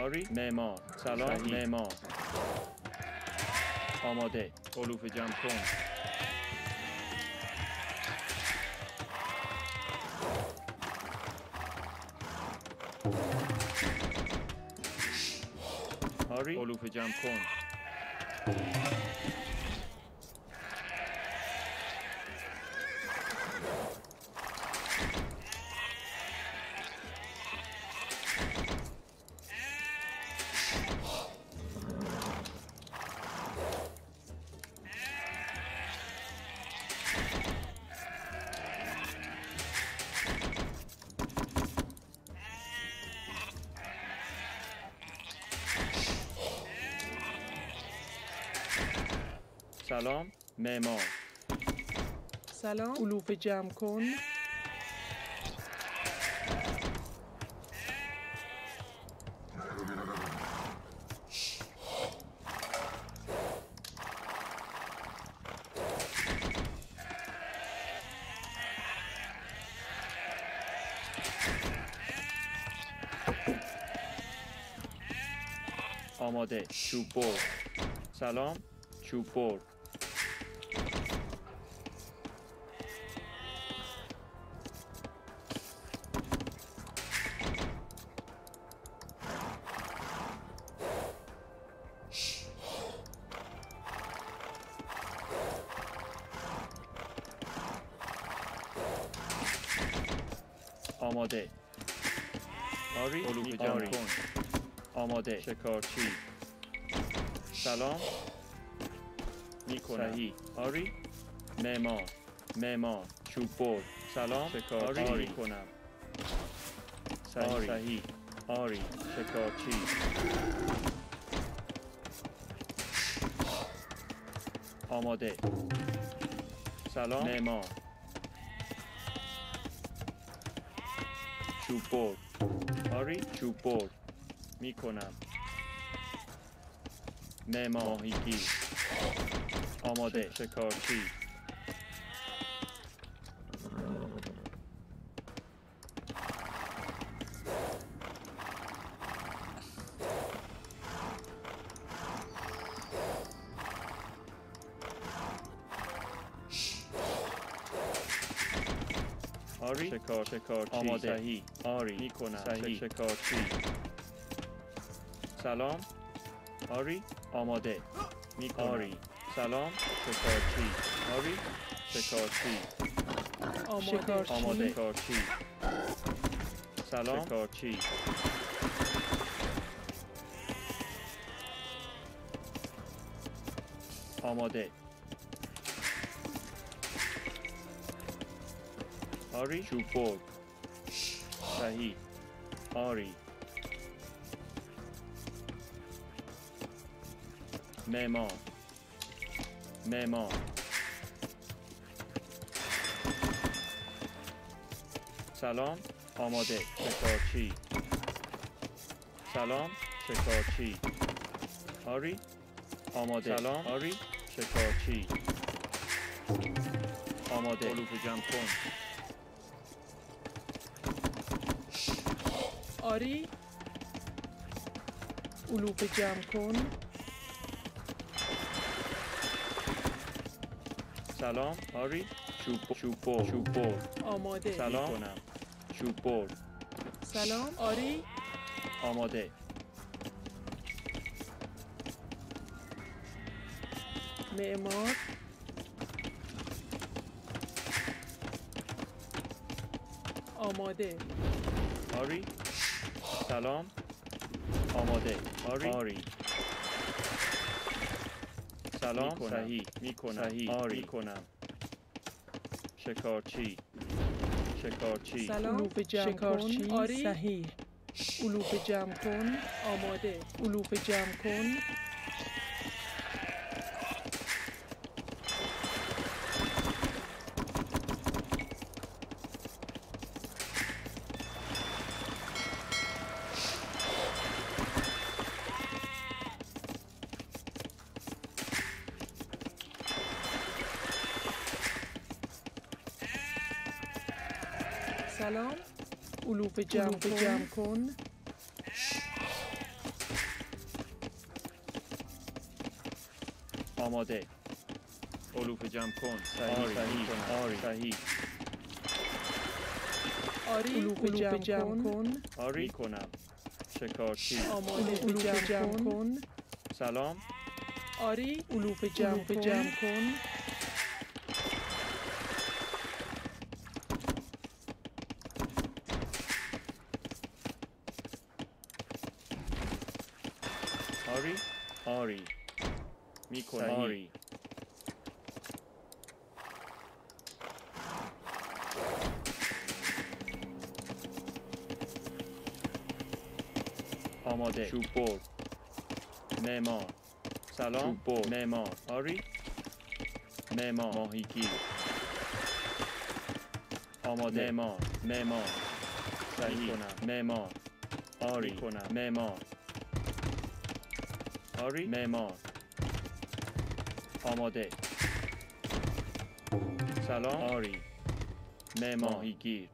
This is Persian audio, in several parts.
آری معمار سلام معمار آماده علوف جمع کن آری علوف جمع کن سلام معمار سلام علوف جمع کن آماده چوب برد سلام چوب برد آماده آری علوف جمع کن آماده شکارچی سلام میکنم صحیح آری معمار معمار چوب برد سلام شکارچی آری کنم صحیح آری شکارچی آماده سلام معمار چوب برد آری چوب برد میکنم معمار ماهیگیر آماده شکارچی آری شکارچی آماده صحیح آری میکنم صحیح شکارچی سلام آری آماده میکنم آری سلام شکارچی آری شکارچی آماده شکارچی سلام شکارچی آماده آری چوب برد صحیح آری معمار معمار سلام آماده شکارچی سلام شکارچی آری آماده سلام آری شکارچی آماده علوف جمع کن آری علوف جمع کن سلام آری چوب برد آماده سلام کنم چوب برد سلام آری آماده معمار آماده آری سلام آماده آری سلام صحیح میکنم صحیح آری کنم شکارچی سلام علوف جمع کن آری صحیح علوف جمع کن آماده علوف جمع کن سلام علوف جمع کن آماده. علوف جمع کن. صحیح. آری. صحیح. آری علوف جمع کن. آری کنم. شکارچی. آماده علوف جمع کن. سلام. آری علوف جمع کن. آری. آری. میکنم. آری. آماده. چوب بر. معمار. سلام. چوب بر. معمار. آری. معمار. ماهیگیر. آماده. معمار. معمار. صحیح کنم. معمار. آری کنم. معمار. آری. معمار. آماده. سلام. آری. معمار. ماهیگیر.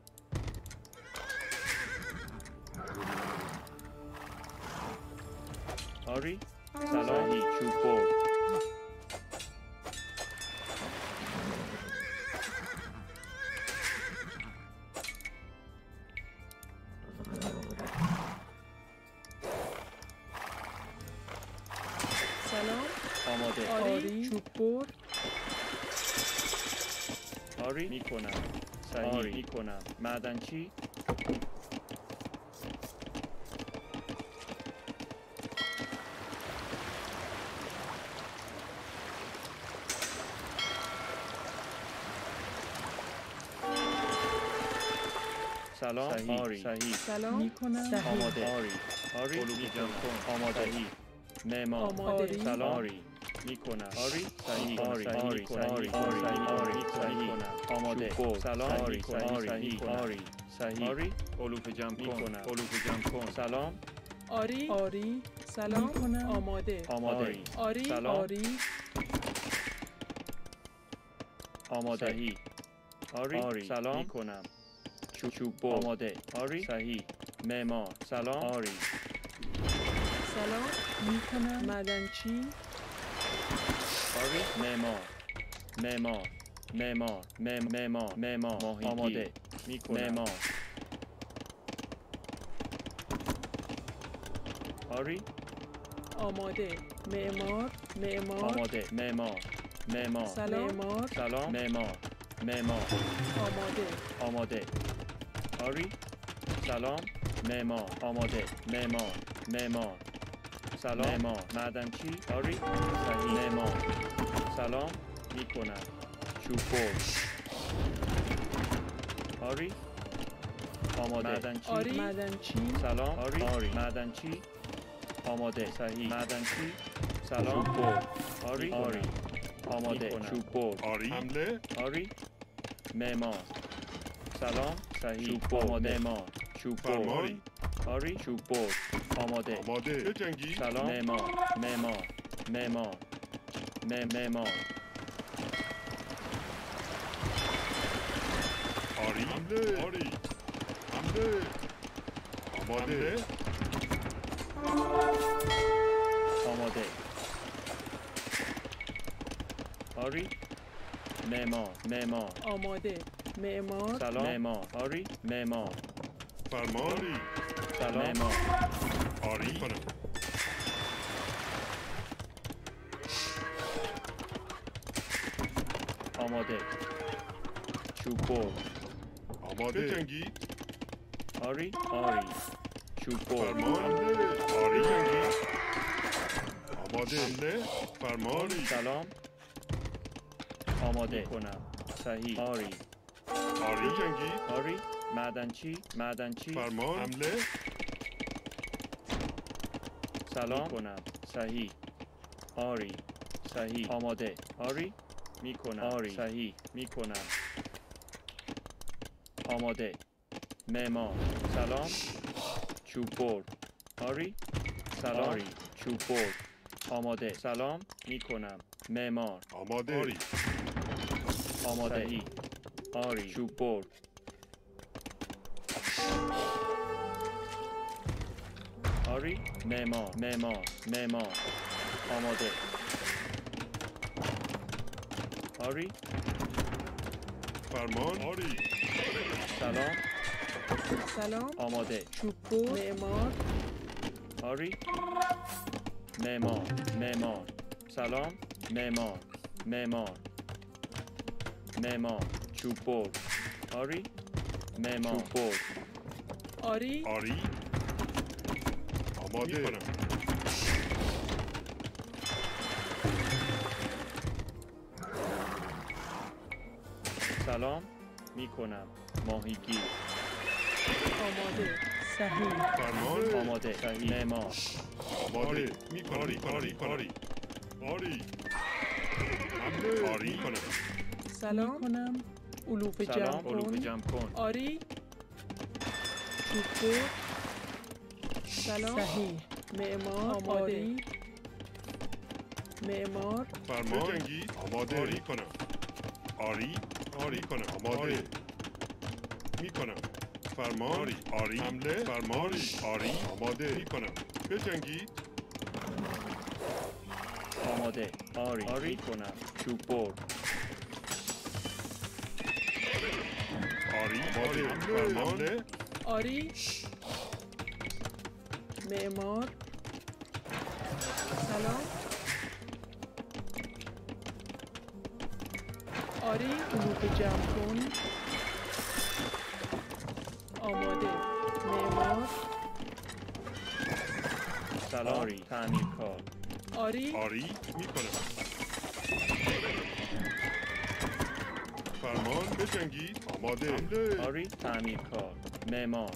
آری. سلام. چوب بر. سلام. آماده. آری چوب بر. آری میکنم. صحیح میکنم. معدنچی. سلام. صحیح. آری. صحیح. سلام میکنم. آماده. آری. آری علوف جمع کن. آماده. معمار. آماده. سلام. آری میکنم. آری. صحیح. آری. آری. آری. آری. صحیح کنم. آماده. سلام. آری. صحیح. آری. صحیح. آری علوف جمع کن. علوف جمع کن. سلام. آری. آری. سلام میکنم. آماده. آماده. آری. سلام. آری. آماده. صحیح. آری. آری. سلام میکنم. چوب بر. آماده. آری. صحیح. معمار. سلام. آری. سلام میکنم. معدنچی. آری. معمار. معمار. معمار. معمار. معمار. ماهیگیر. آماده. میکنم. معمار. آری. آماده. معمار. معمار. آماده. معمار. معمار. سلام. معمار. سلام. معمار. معمار. آماده. آماده. آری. سلام. معمار. آماده. معمار. معمار. سلام. معمار. معدنچی. آری. صحیح. معمار. سلام میکنم. چوب بر. آری. آماده. معدنچی. آری. معدنچی. سلام. آری. آری. معدنچی. آماده. صحیح. معدنچی. سلام. چوب بر. آری. آری. آماده. چوب بر. آری حمله. آری. معمار. سلام. صحیح. آماده. معمار. چوب بر. فرمانی. آری. چوب بر. آماده. آماده. چه جنگی؟ سلام. معمار. معمار. معمار. معمار. آری حمله. آری حمله. آماده. آماده. آری. معمار. معمار. آماده. معمار. سلام. معمار. آری. معمار. فرمانی. سلام. معمار. آری کنم. آماده. چوب بر. آماده. چه جنگی؟ آری. آری. چوب بر. فرمانی. آری جنگی. آماده. حمله. فرمانی. سلام. آماده کنم. صحیح. آری. آری جنگی. آری. معدنچی. معدنچی. فرمان. حمله. سلام کنم. صحیح. آری. صحیح. آماده. آری. میکنم. آری. صحیح. میکنم. آماده. معمار. سلام. چوب بر. آری. سلام. آری. چوب بر. آماده. سلام. میکنم. معمار. آماده. آری. آماده. صحیح. آری. چوب بر. آری. معمار. معمار. معمار. آماده. آری فرمان آری سلام سلام آماده چوب بر معمار آری معمار سلام معمار چوب بر آری معمار چوب بر آری آری آماده کنم سلام میکنم ماهیگیر آماده صحیح فرمان آماده صحیح معمار آماده میکنم آری حمله آری کنم سلام کنم علوف جمع سلام علوف کن جمع کن آری چوب بر سلام صحیح معمار آماده. آری معمار فرمان جنگی آماده آری کنم آری کنم آماده میکنم فرمان آری حمله فرمان آری آماده میکنم بجنگید آماده آری کنم چوب بر آری آماده فرمان آری معمار سلام آری علوف جمع کن آماده معمار سلام آری تعمیرکار آری آری میکنم فرمان بجنگید آماده حمله آری تعمیرکار معمار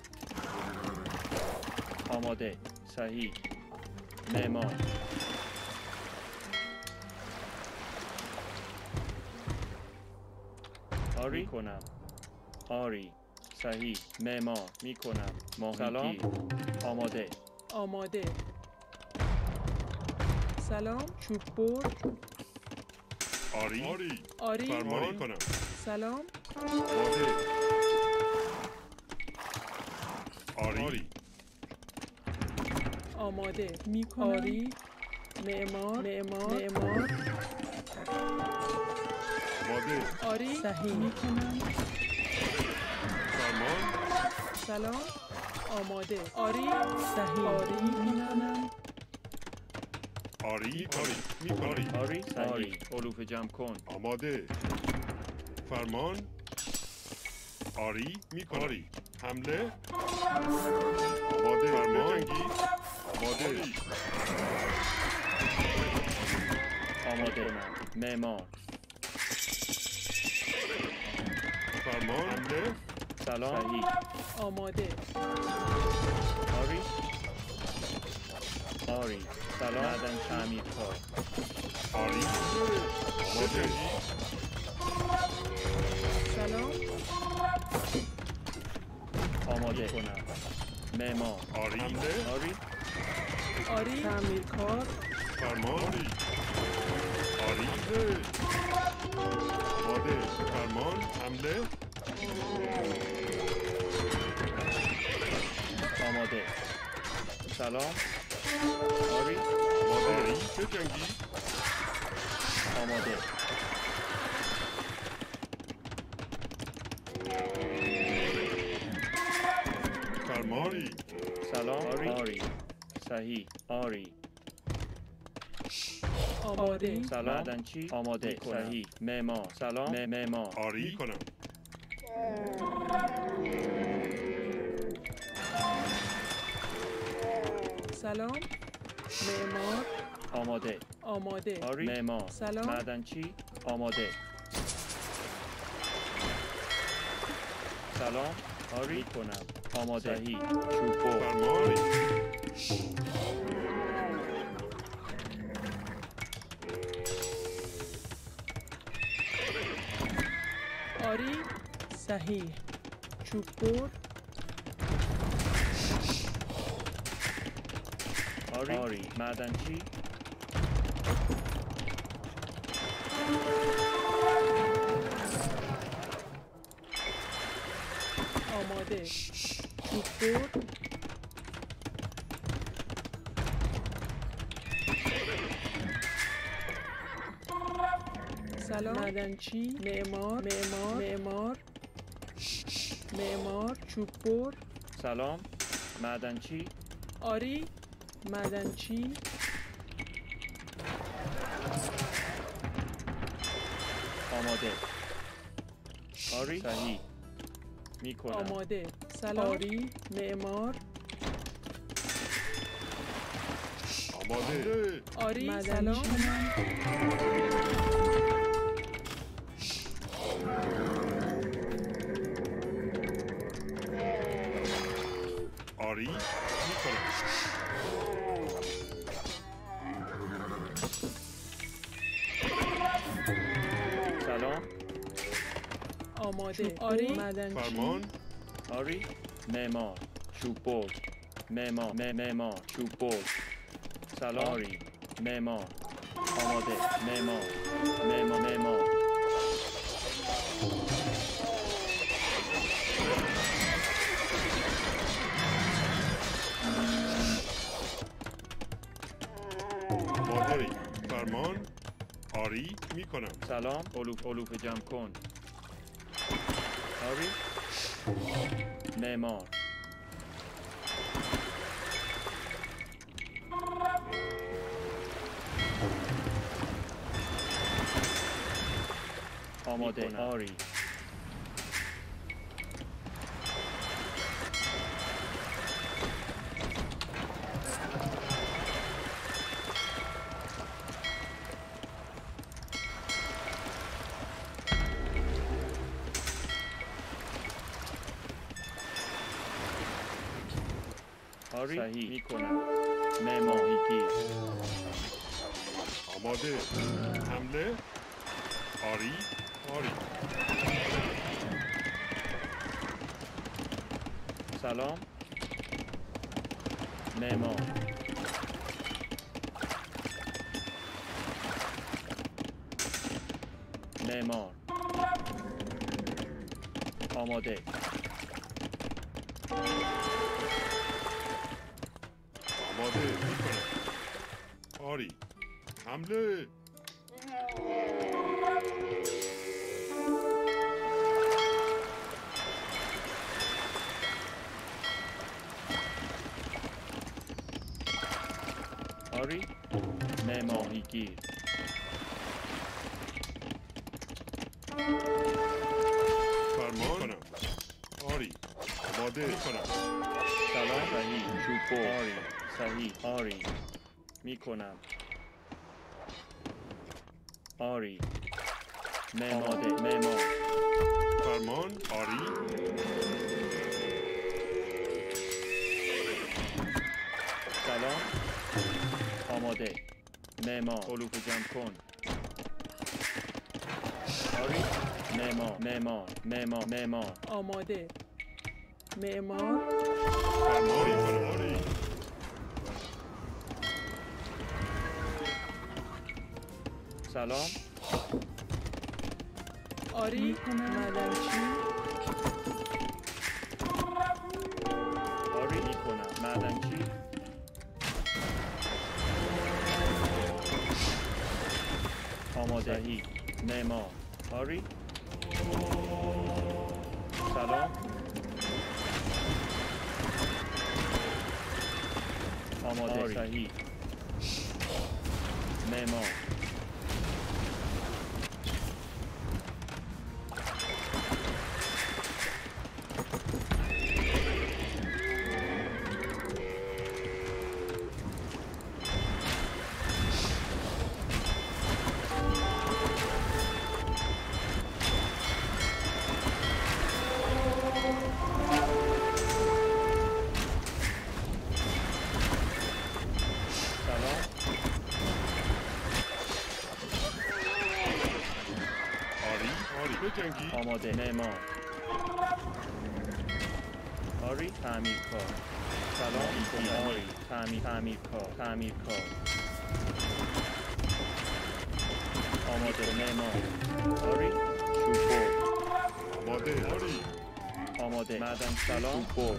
آماده صحیح معمار آری کنم آری صحیح معمار میکنم ماهیگیر آماده آماده سلام چوب بر آری آری فرمان کنم سلام آماده آری آماده میکنم آری معمار آماده آری صحیح میکنم فرمان سلام آماده آری صحیح آری میکنم آری میکنم آری صحیح علوف جمع کن آماده فرمان آری میکنم حمله آماده فرمان جنگی آماده آماده معمار فرمان حمله سلام صحیح آماده آری سلام معدن تعمیرکار آری آماده سلام آماده کنم معمار آری حمله آری تعمیرکار فرمان آری آماده فرمان حمله آماده سلام آری آماده بجنگی آماده فرمانی سلام آری صحیح آری آماده سلام معدن چی آماده صحیح معمار سلام معمار آری کنم سلام معمار آماده آماده آری معمار سلام. معدن چی آماده سلام آری کنم آماده صحیح چوب بر فرمانی آری صحیح چوب بر آری معدن چی آماده چوب بر سلام. معدنچی. معمار. معمار. چوببر. سلام. معدنچی. آری. معدنچی. آماده. آری. صحیح. میکنم. آماده. سلام. آری. معمار. آماده. آری. معدنچی. آری میکنم. سلام. آماده. آری. معدنچی. فرمان. آری. معمار. چوببر. معمار. چوببر. سلام. آری. معمار. آماده. معمار. آماده. فرمان. آری میکنم. سلام. علوف جمع کن. آری. معمار. آماده. آری. آری. صحیح. میکنم. ماهیگیر. آماده. حمله. آری. سلام. معمار. آماده. آماده میکنم. آری. حمله. آری. ماهیگیر. فرمان کنم. آری. آماده کنم. سلام. صحیح. چوببر. آری. صحیح. آری. میکنم. آری. معمار. فرمان. آری. سلام. آماده. معمار. علوف جمع کن. آری. معمار. آماده. معمار. فرمان کنم. آری. سلام. آری. معدنچی. آری. میکنم. معدنچی. آماده. صحیح. معمار. آری. سلام. آماده. صحیح. معمار. بجنگی. آماده. معمار. آری. تعمیر کار. سلام. آری. تعمیر کار. آماده. معمار. آری. چوببر. آماده. آری. آماده. معدن. سلام. چوببر.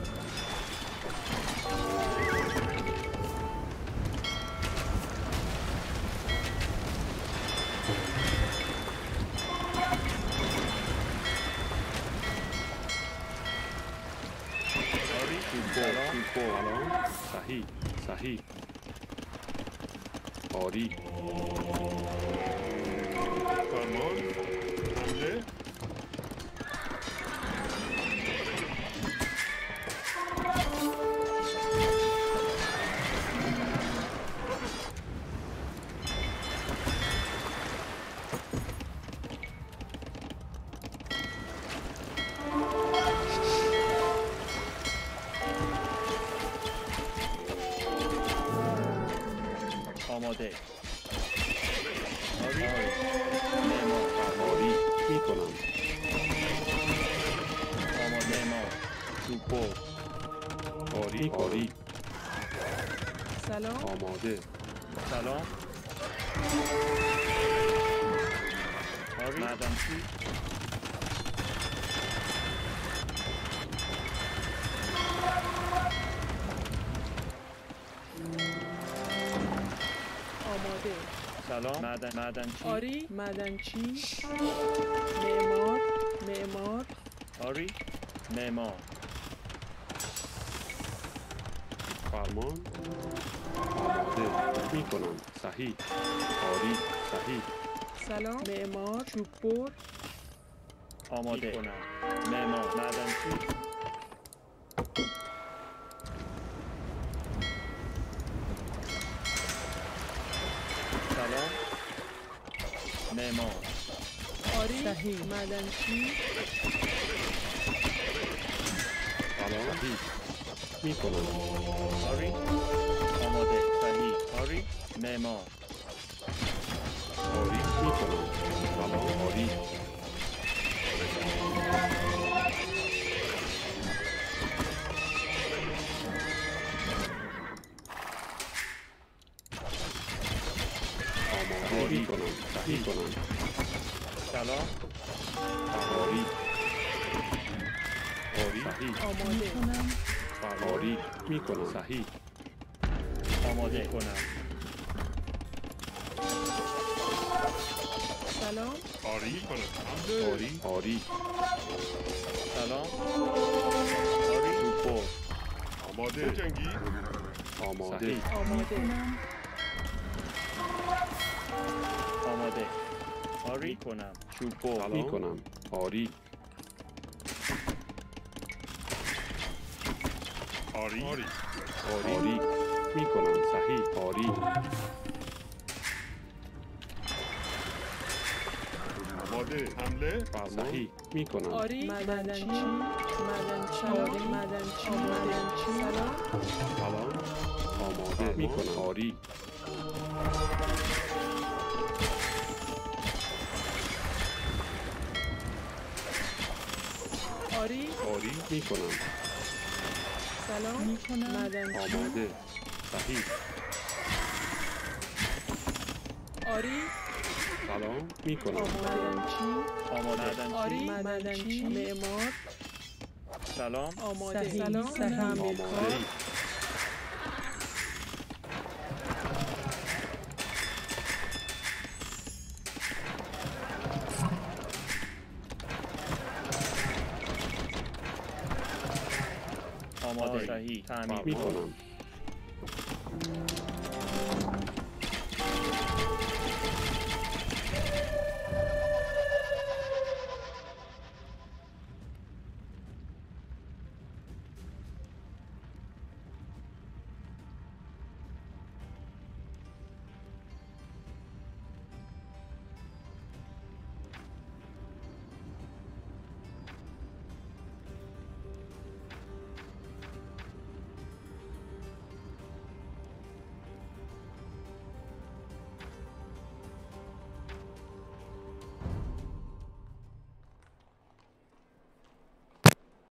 سلام صحیح صحیح آری فرمان حمله آماده آری معمار آری میکنم آماده معمار توپو آری آری سلام آماده سلام آری معدنچی آماده سلام معدنچی آری معدنچی معمار معمار آری معمار فرمان آماده میکنم صحیح آری صحیح سلام معمار چوب بر آماده معمار معدنچی سلام معمار آری صحیح معدنچی سلام صحیح میکنم آری آماده صحیح آری معمار آری میکنم سلام آری آماده میکنم صحیح کنم سلام آری آری صحیح آماده آری میکنم صحیح آماده کنم سلام آری کنم حمله آری آری سلام آری توپو آماده جنگی آماده آماده آماده آری کنم چوبو میکنم آری آری آری آری میکنم صحیح آری آماده حمله صحیح میکنم آری معدنچی معدنچی آری معدنچی معدنچی سلام سلام آماده میکنم آری آری آری میکنم سلام معدنچی آماده صحیح آری سلام میکنم معدنچی آماده آری معدنچی معمار سلام آماده سلام تعمیرکار آماده آماده صحیح تعمیر میکنم